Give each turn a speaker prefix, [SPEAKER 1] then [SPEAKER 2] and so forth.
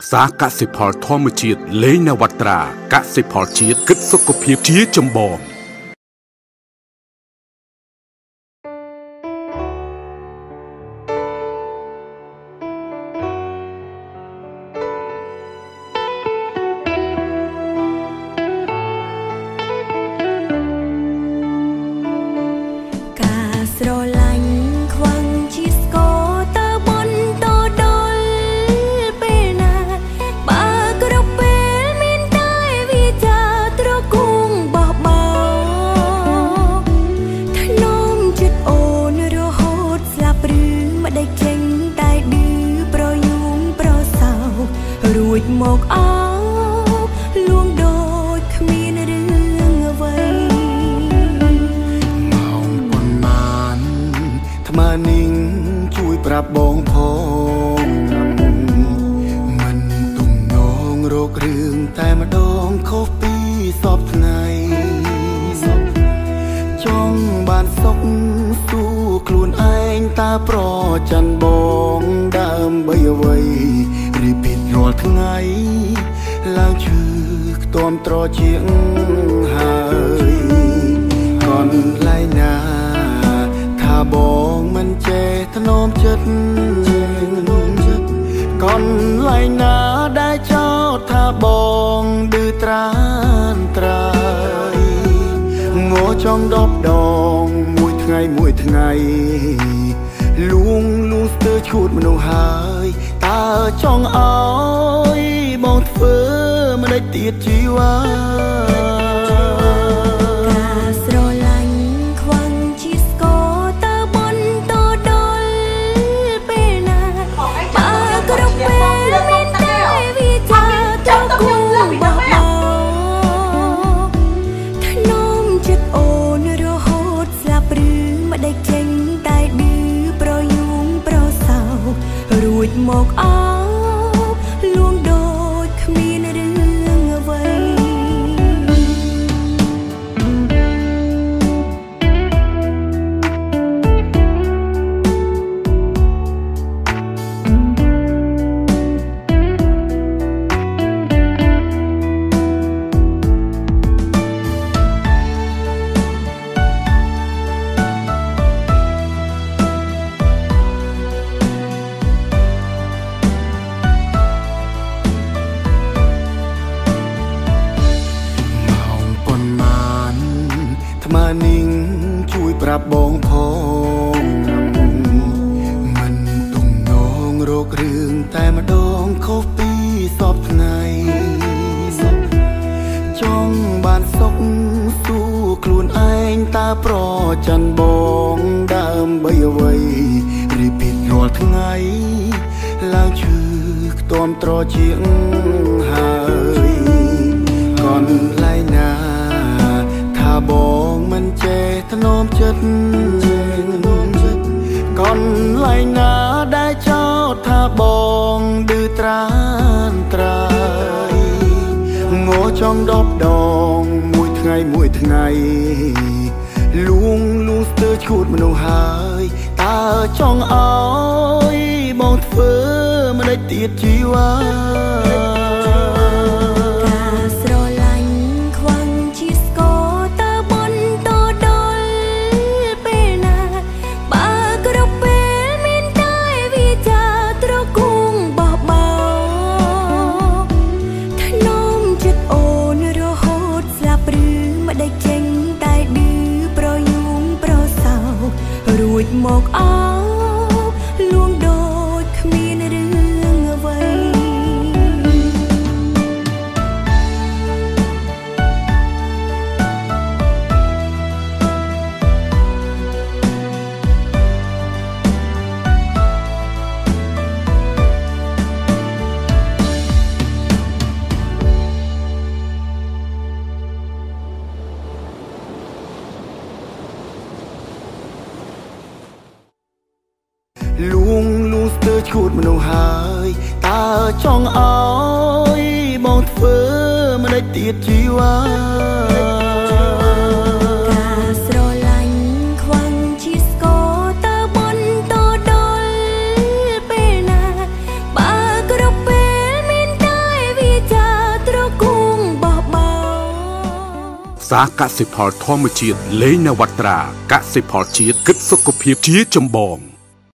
[SPEAKER 1] ษากสิพรธรรมជាតិលេងនវត្រាកសិផលជាតិគិតសុខភាពជាចម្បងមកអោលួងដូចគ្មានរឿងអ្វីម៉ោងប៉ុន្មានថ្មនាងជួយប្រាប់បងផងមិនទំនងរករឿងតែម្ដងខុសពីសពថ្ងៃចង់បានសុខសួរខ្លួនឯងតើប្រច័ណ្ឌបងដើម្បីអ្វីរីពីរាល់ថ្ងៃឡើងឈឺខ្ទាំត្រជាងហើយកន្លែងណាថាបងមិនចេះថ្នមចិត្តកន្លែងណាដែលចោទថាបងឌឺត្រានត្រើយងោចង់10 ដងមួយថ្ងៃលួងស្ទើរឈួតមនុស្សហើយតើចង់ឲ្យបងធ្វើមិនដេចទៀតជីវ៉ាការស្រឡាញ់ខ្វាំងជាស្គរតើបនតដល់ពេលណាបើគ្រប់ពេលមានតែវាចាទៅគូបោះថ្នមចិត្តអូនរហូតស្លាប់ឬមិនដេចចេញតែឌឺប្រយូងប្រសោរួចមកអោលួងដូចគ្មានរឿងអ្វីថ្មនាងជួយប្រាប់បងផងមិនទំនងរករឿងតែម្ដងខុសពីសពថ្ងៃចង់បានសុខសួរខ្លួនឯងតើប្រច័ណ្ឌបងដើម្បីអ្វីរីពីរាល់ថ្ងៃឡើងឈឺខ្ទាំត្រជាងហើយកន្លែងណាបងមិនចេះថ្នមចិត្តកន្លែងណាដែលចោទថាបងឌឺត្រានត្រើយងោចង់10 ដងមួយថ្ងៃលួងស្ទើរឈួតមនុស្សហើយតើចង់ឲ្យបងធ្វើមិនដេចទៀតជីវ៉ារួចមកអោលួងដូចគ្មានរឿងអ្វីលួងស្ទើរឈួតមនុស្សហើយតើចង់ឲ្យបងធ្វើមិនដេចទៀតជីវ៉ាការស្រឡាញ់ខ្វាំងជាស្គរតើបនតដល់ពេលណាបើគ្រប់ពេលមានតែ
[SPEAKER 2] ษากสิพรธรรมជាតិលេងនវត្រាកសិផលជាតិគិតសុខភាពជាចម្បង